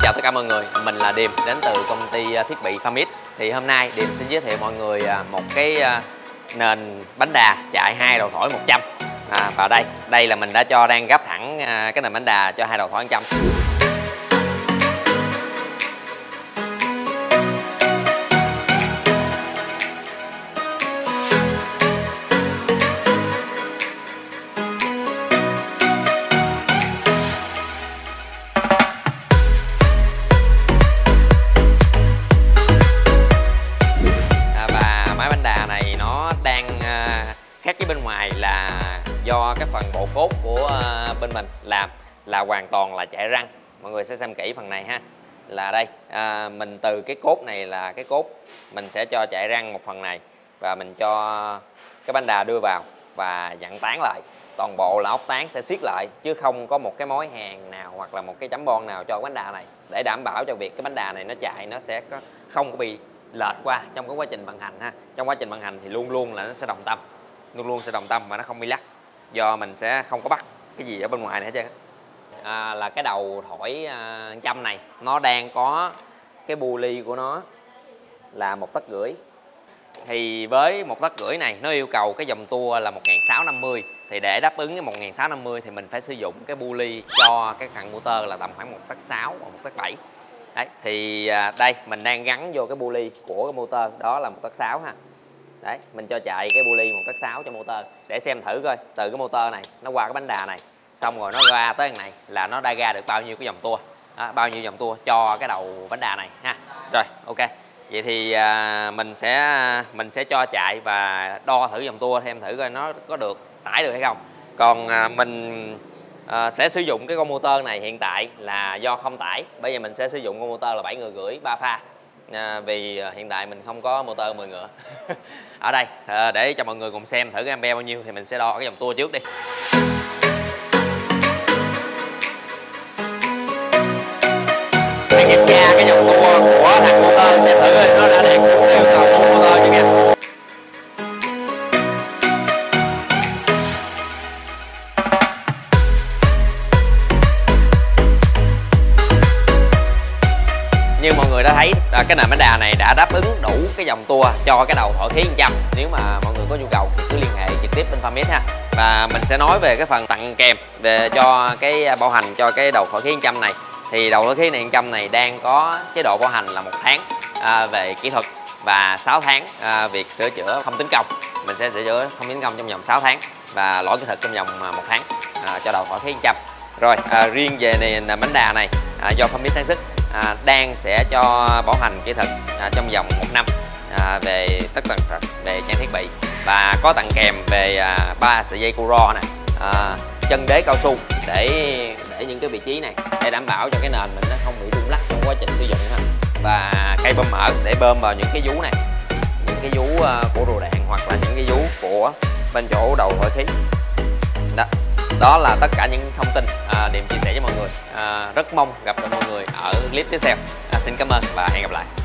chào tất cả mọi người, mình là Điềm đến từ công ty thiết bị Phamit. Thì hôm nay Điềm xin giới thiệu mọi người một cái nền bánh đà chạy 2 đầu thổi 100. Và đây là mình đã đang gấp thẳng cái nền bánh đà cho 2 đầu thổi 100. Khác với bên ngoài là do cái phần bộ cốt của bên mình làm là hoàn toàn là chạy răng. Mọi người sẽ xem kỹ phần này ha. Là đây, mình từ cái cốt này là cái cốt mình sẽ cho chạy răng một phần này, và mình cho cái bánh đà đưa vào và dặn tán lại. Toàn bộ là ốc tán sẽ siết lại, chứ không có một cái mối hàn nào hoặc là một cái chấm bon nào cho bánh đà này, để đảm bảo cho việc cái bánh đà này nó chạy nó sẽ không có bị lệch qua trong cái quá trình vận hành ha. Trong quá trình vận hành thì luôn luôn là nó sẽ đồng tâm, luôn sẽ đồng tâm và nó không bị lắc, do mình sẽ không có bắt cái gì ở bên ngoài nữa hết trơn. Là cái đầu thổi 100 này nó đang có cái bu ly của nó là 1,5 tấc. Thì với 1,5 tấc này nó yêu cầu cái dòng tua là 1650. Thì để đáp ứng cái 1650 thì mình phải sử dụng cái bu ly cho cái thằng motor là tầm khoảng 1,6 tấc hoặc 1,7 tấc. Đấy, thì đây mình đang gắn vô cái bu ly của cái motor đó là 1,6 tấc ha. Đấy, mình cho chạy cái bu ly 1,6 tấc cho motor để xem thử coi từ cái motor này nó qua cái bánh đà này, xong rồi nó ra tới này là nó đã ra được bao nhiêu cái dòng tua, bao nhiêu dòng tua cho cái đầu bánh đà này ha. Rồi, ok. Vậy thì mình sẽ cho chạy và đo thử dòng tua thêm thử coi nó có được tải được hay không. Còn mình sẽ sử dụng cái con motor này hiện tại là do không tải. Bây giờ mình sẽ sử dụng con motor là 7,5 ngựa 3 pha. Vì hiện tại mình không có motor 10 ngựa. Ở đây để cho mọi người cùng xem thử cái ampere bao nhiêu thì mình sẽ đo cái dòng tua trước đi. Hãy kiểm tra cái dòng tua của thằng motor xem thử nó đã đạt yêu cầu của motor chưa nha. Như mọi người đã thấy cái nền bánh đà này đã đáp ứng đủ cái dòng tua cho cái đầu thổi khí 100. Nếu mà mọi người có nhu cầu thì cứ liên hệ trực tiếp bên Phamit ha. Và mình sẽ nói về cái phần tặng kèm về cho cái bảo hành cho cái đầu thổi khí 100 này. Thì đầu thổi khí này 100 này đang có chế độ bảo hành là 1 tháng về kỹ thuật và 6 tháng việc sửa chữa không tính công. Mình sẽ sửa chữa không tính công trong vòng 6 tháng và lỗi kỹ thuật trong vòng 1 tháng cho đầu thổi khí 100. Rồi riêng về nền bánh đà này do Phamit sản xuất đang sẽ cho bảo hành kỹ thuật trong vòng 1 năm về tất tần tật về trang thiết bị, và có tặng kèm về 3 sợi dây Curo này, chân đế cao su để những cái vị trí này để đảm bảo cho cái nền mình nó không bị rung lắc trong quá trình sử dụng ha. Và cây bơm mở để bơm vào những cái vú này, những cái vú của rùa đạn hoặc là những cái vú của bên chỗ đầu thổi khí. Đó là tất cả những thông tin Điềm chia sẻ với mọi người. Rất mong gặp được mọi người ở clip tiếp theo. Xin cảm ơn và hẹn gặp lại.